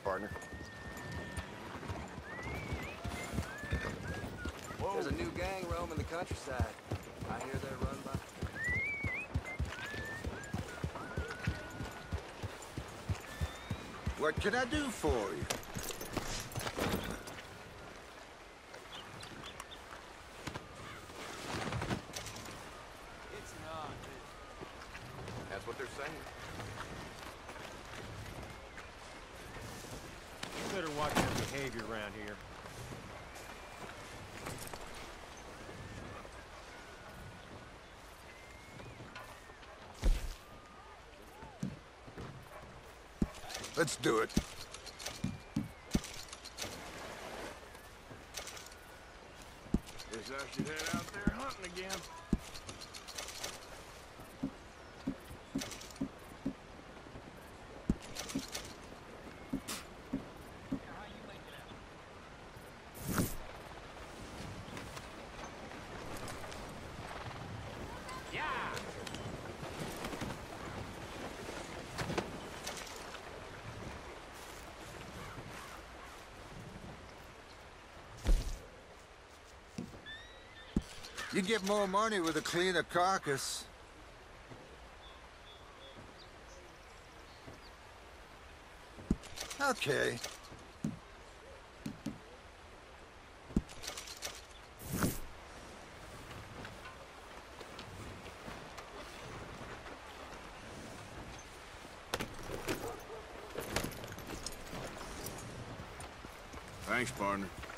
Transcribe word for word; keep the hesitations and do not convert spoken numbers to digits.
partner. Whoa. There's a new gang roaming the countryside. I hear they're run by... What can I do for you? It's not. That's what they're saying. You better watch your behavior around here. Let's do it. Guess I should head out there hunting again. You get more money with a cleaner carcass. Okay. Thanks, partner.